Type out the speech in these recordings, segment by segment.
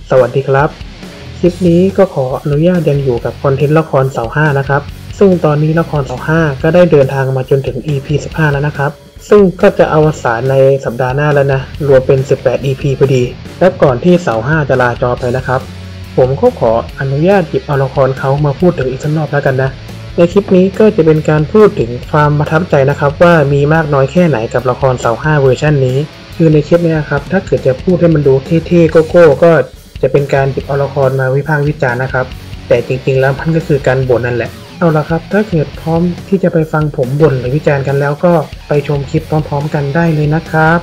สวัสดีครับคลิปนี้ก็ขออนุญาตยังอยู่กับคอนเทนต์ละครเสา5นะครับซึ่งตอนนี้ละครเสา5ก็ได้เดินทางมาจนถึง EP 15แล้วนะครับซึ่งก็จะอวสานในสัปดาห์หน้าแล้วนะรวมเป็น18 EP พอดีและก่อนที่เสา5จะลาจอไปนะครับผมก็ขออนุญาตหยิบเอาละครเขามาพูดถึงอีกสักรอบแล้วกันนะในคลิปนี้ก็จะเป็นการพูดถึงความประทับใจนะครับว่ามีมากน้อยแค่ไหนกับละครเสา5เวอร์ชันนี้คือในคลิปนี้ครับถ้าเกิดจะพูดให้มันดูเท่ๆโก้ก็จะเป็นการหยิบเอาละครมาวิพากษ์วิจารณ์นะครับแต่จริงๆแล้วมันก็คือการบ่นนั่นแหละเอาละครับถ้าเกิดพร้อมที่จะไปฟังผมบ่นหรือวิจารณ์กันแล้วก็ไปชมคลิปพร้อมๆกันได้เลยนะครับ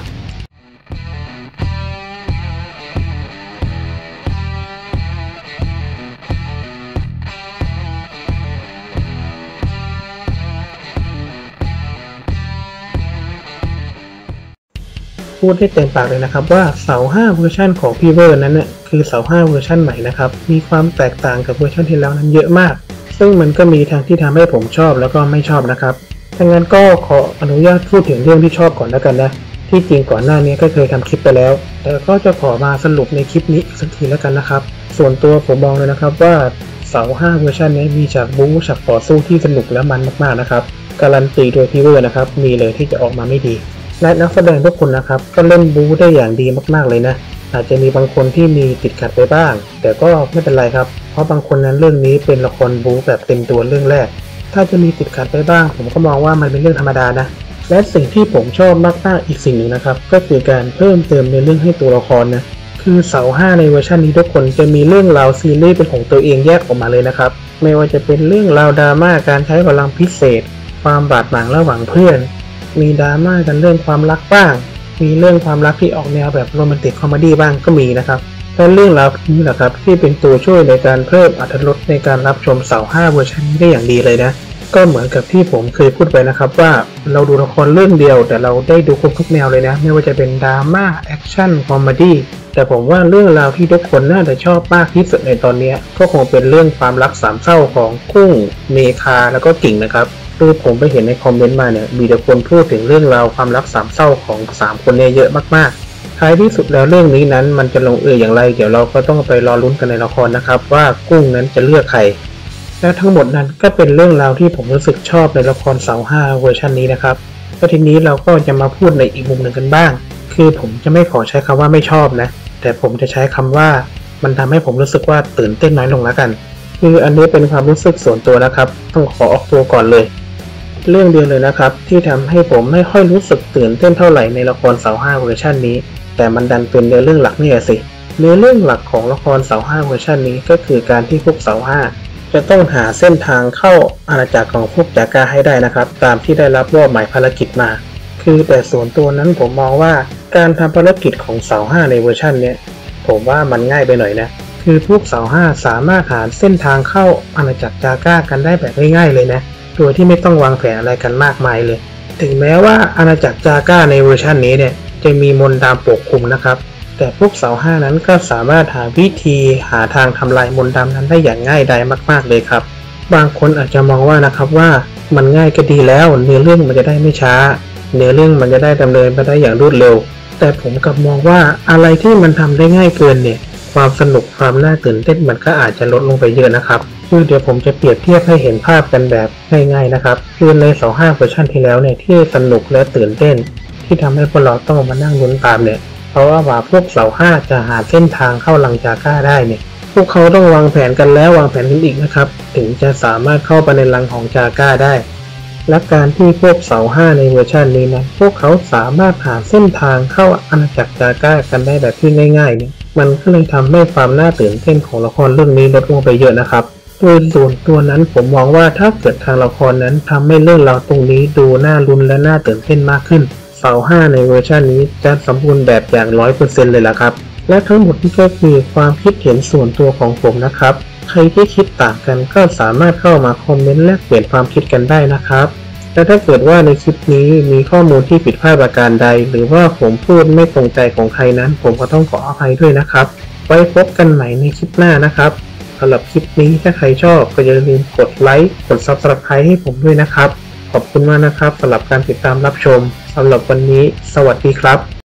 พูดให้เต็มปากเลยนะครับว่าเสา5เวอร์ชันของพี่เวอร์นั้นเนี่ยคือเสา5เวอร์ชันใหม่นะครับมีความแตกต่างกับเวอร์ชันที่แล้วนั้นเยอะมากซึ่งมันก็มีทางที่ทำให้ผมชอบแล้วก็ไม่ชอบนะครับถ้างั้นก็ขออนุญาตพูดถึงเรื่องที่ชอบก่อนแล้วกันนะที่จริงก่อนหน้านี้ก็เคยทำคลิปไปแล้วแต่ก็จะขอมาสรุปในคลิปนี้อีกสักทีแล้วกันนะครับส่วนตัวผมมองเลยนะครับว่าเสา5เวอร์ชันนี้มีฉากบู๊ฉากต่อสู้ที่สนุกและมันมากๆนะครับการันตีโดยพี่เวอร์นะครับมีเลยที่จะออกมาไม่ดีและนักแสดงทุกคนนะครับก็เล่นบู๊ได้อย่างดีมากๆเลยนะอาจจะมีบางคนที่มีติดขัดไปบ้างแต่ก็ไม่เป็นไรครับเพราะบางคนนั้นเรื่องนี้เป็นละครบู๊แบบเต็มตัวเรื่องแรกถ้าจะมีติดขัดไปบ้างผมก็มองว่ามันเป็นเรื่องธรรมดานะและสิ่งที่ผมชอบมากๆอีกสิ่งหนึ่งนะครับก็คือการเพิ่มเติมในเรื่องให้ตัวละครนะคือเสา5ในเวอร์ชันนี้ทุกคนจะมีเรื่องราวซีรีส์เป็นของตัวเองแยกออกมาเลยนะครับไม่ว่าจะเป็นเรื่องราวดราม่าการใช้พลังพิเศษความบาดหมางระหว่างเพื่อนมีดราม่ากันเรื่องความรักบ้างมีเรื่องความรักที่ออกแนวแบบโรแมนติกคอมเมดี้บ้างก็มีนะครับและเรื่องราวนี้แหละครับที่เป็นตัวช่วยในการเพิ่มอรรถรสในการรับชมเสา5เวอร์ชันนี้ได้อย่างดีเลยนะก็เหมือนกับที่ผมเคยพูดไปนะครับว่าเราดูละครเรื่องเดียวแต่เราได้ดูครบทุกแนวเลยนะไม่ว่าจะเป็นดราม่าแอคชั่นคอมเมดี้แต่ผมว่าเรื่องราวที่ทุกคนน่าจะชอบมากที่สุดในตอนนี้ก็คงเป็นเรื่องความรักสามเศร้าของกุ้งเมคาแล้วก็กิ่งนะครับคือผมไปเห็นในคอมเมนต์มาเนี่ยมีแต่คนพูดถึงเรื่องราวความรักสามเศร้าของ3คนเนี่ยเยอะมากๆท้ายที่สุดแล้วเรื่องนี้นั้นมันจะลงเอยอย่างไรเดี๋ยวเราก็ต้องไปรอลุ้นกันในละครนะครับว่ากุ้งนั้นจะเลือกใครและทั้งหมดนั้นก็เป็นเรื่องราวที่ผมรู้สึกชอบในละครเสา5เวอร์ชันนี้นะครับแล้วทีนี้เราก็จะมาพูดในอีกมุมหนึ่งกันบ้างคือผมจะไม่ขอใช้คำว่าไม่ชอบนะแต่ผมจะใช้คำว่ามันทำให้ผมรู้สึกว่าตื่นเต้นน้อยลงแล้วกันคืออันนี้เป็นความรู้สึกส่วนตัวนะครับต้องขอออกตัวก่อนเลยเรื่องเดียวเลยนะครับที่ทำให้ผมไม่ค่อยรู้สึกตื่นเต้นเท่าไหร่ในละครเสา5เวอร์ชันนี้แต่มันดันเป็นเนื้อเรื่องหลักนี่สิเนื้อเรื่องหลักของละครเสา5เวอร์ชันนี้ก็คือการที่พวกเสา5จะต้องหาเส้นทางเข้าอาณาจักรของพวกจากาให้ได้นะครับตามที่ได้รับมอบหมายภารกิจมาคือแต่ส่วนตัวนั้นผมมองว่าการทำภารกิจของเสา5ในเวอร์ชันนี้ผมว่ามันง่ายไปหน่อยนะคือพวกเสา5สามารถหาเส้นทางเข้าอาณาจักรจากากันได้แบบง่ายๆเลยนะโดยที่ไม่ต้องวางแผนอะไรกันมากมายเลยถึงแม้ว่าอาณาจักรจากาในเวอร์ชันนี้เนี่ยจะมีมนต์ดำปกคลุมนะครับแต่พวกเสา5นั้นก็สามารถหาวิธีหาทางทำลายมนต์ดำนั้นได้อย่างง่ายดายมากๆเลยครับบางคนอาจจะมองว่านะครับว่ามันง่ายก็ดีแล้วเนื้อเรื่องมันจะได้ไม่ช้าเนื้อเรื่องมันจะได้ดำเนินไปได้อย่างรวดเร็วแต่ผมกลับมองว่าอะไรที่มันทำได้ง่ายเกินเนี่ยความสนุกความน่าตื่นเต้นมันก็อาจจะลดลงไปเยอะนะครับคือเดี๋ยวผมจะเปรียบเทียบให้เห็นภาพกันแบบง่ายๆนะครับคือในเสา5เวอร์ชันที่แล้วเนี่ยที่สนุกและตื่นเต้นที่ทำให้พวกเราต้องมานั่งลุ้นตามเนี่ยเพราะว่าพวกเสา5จะหาเส้นทางเข้าลังจากาได้เนี่ยพวกเขาต้องวางแผนกันแล้ววางแผนกันอีกนะครับถึงจะสามารถเข้าไปในลังของจากาได้และการที่พวกเสา5ในเวอร์ชันนี้นะพวกเขาสามารถหาเส้นทางเข้าอาณาจักรจากากันได้แบบที่ง่ายๆเนี่ยมันก็เลยทำให้ความน่าตื่นเต้นของละครเรื่องนี้ลดลงไปเยอะนะครับโดยส่วนตัวนั้นผมมองว่าถ้าเกิดทางละครนั้นทำให้เรื่องราวตรงนี้ดูน่าลุ้นและน่าตื่นเต้นมากขึ้นเสา5ในเวอร์ชันนี้จะสมบูรณ์แบบอย่าง 100% เลยล่ะครับและทั้งหมดนี้ก็คือความคิดเห็นส่วนตัวของผมนะครับใครที่คิดต่างกันก็สามารถเข้ามาคอมเมนต์แลกเปลี่ยนความคิดกันได้นะครับและถ้าเกิดว่าในคลิปนี้มีข้อมูลที่ผิดพลาดประการใดหรือว่าผมพูดไม่ตรงใจของใครนั้นผมก็ต้องขออภัยด้วยนะครับไว้พบกันใหม่ในคลิปหน้านะครับสำหรับคลิปนี้ถ้าใครชอบก็อย่าลืมกดไลค์กด Subscribe ให้ผมด้วยนะครับขอบคุณมากนะครับสำหรับการติดตามรับชมสำหรับวันนี้สวัสดีครับ